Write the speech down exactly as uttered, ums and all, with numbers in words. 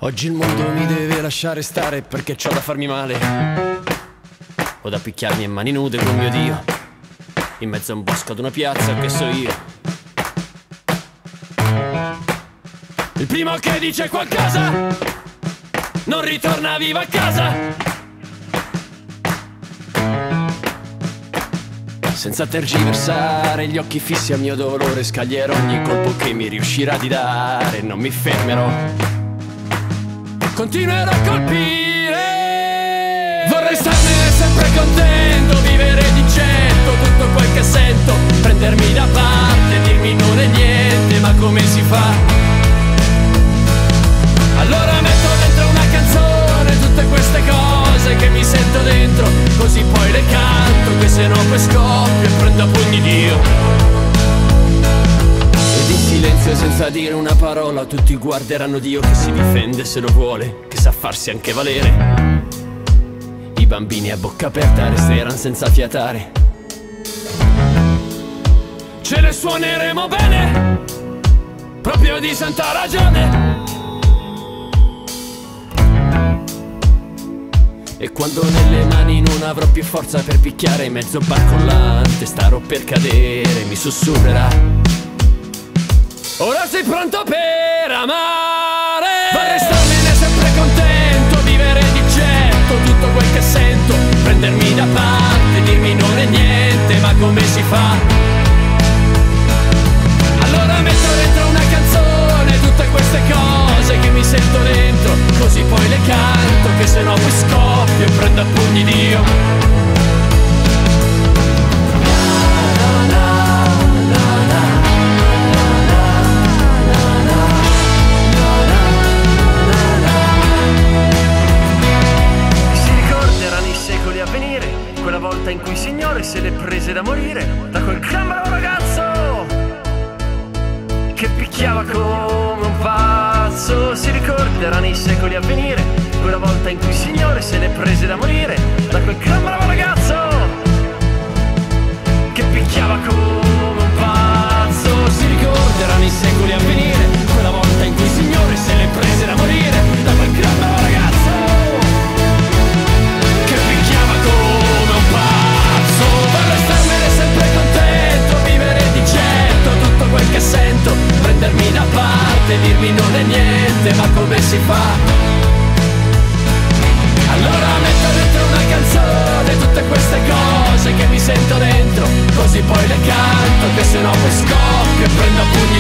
Oggi il mondo mi deve lasciare stare perché c'ho da farmi male, o da picchiarmi a mani nude con mio Dio, in mezzo a un bosco ad una piazza, che so io. Il primo che dice qualcosa non ritorna vivo a casa. Senza tergiversare, gli occhi fissi al mio dolore, scaglierò ogni colpo che mi riuscirà di dare. Non mi fermerò, continuerò a colpire. Vorrei starmene sempre contento, vivere di getto tutto quel che sento, prendermi da parte, dirmi non è niente, ma come si fa? Allora metto dentro una canzone tutte queste cose che mi sento dentro, così poi le canto, che se no poi scoppio e prendo a pugni Dio. Ed in silenzio, senza dire una parola, tutti guarderanno Dio che si difende se lo vuole, che sa farsi anche valere. I bambini a bocca aperta resteranno senza fiatare. Ce le suoneremo bene, proprio di santa ragione. E quando nelle mani non avrò più forza per picchiare mezzo barcollante, starò per cadere, mi sussurrerà: ora sei pronto per amare. Vorrei starmene sempre contento, vivere di getto tutto quel che sento, prendermi da parte, dirmi non è niente, ma come si fa? Allora metto dentro una canzone tutte queste cose che mi sento dentro, così poi le canto, che se no poi scoppio e prendo a pugni Dio. Quella volta in cui il Signore se le prese da morire da quel gran bravo ragazzo che picchiava come un pazzo. Si ricorderà nei secoli a venire quella volta in cui il Signore se le prese da morire da quel gran bravo ragazzo che picchiava come un pazzo. Si ricorderà nei secoli a venire quella volta in cui il Signore se le prese da morire da quel gran bravo ragazzo che picchiava come un pazzo. Vorrei starmene sempre contento, vivere di getto tutto quel che sento, prendermi da parte, dirmi non è niente, ma come si fa? Allora metto dentro una canzone tutte queste cose che mi sento dentro, così poi le canto, che se no poi scoppio e prendo a pugni